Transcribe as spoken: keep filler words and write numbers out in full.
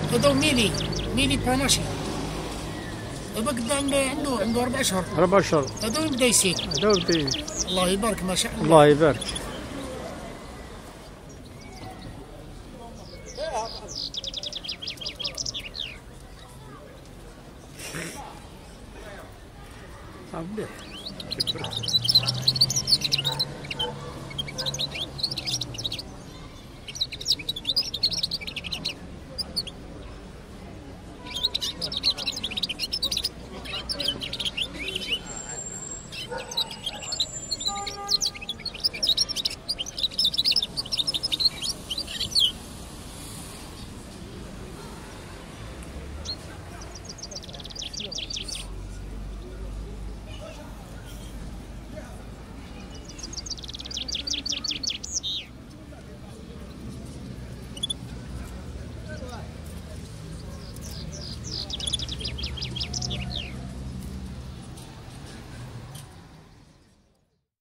هذا ميلي ميلي باناشي. هذا قد عنده عنده عنده أربع أشهر. أربع أشهر. هذا يبدا يسيل. هذا يبدا. الله يبارك ما شاء الله. الله يبارك. عبيه.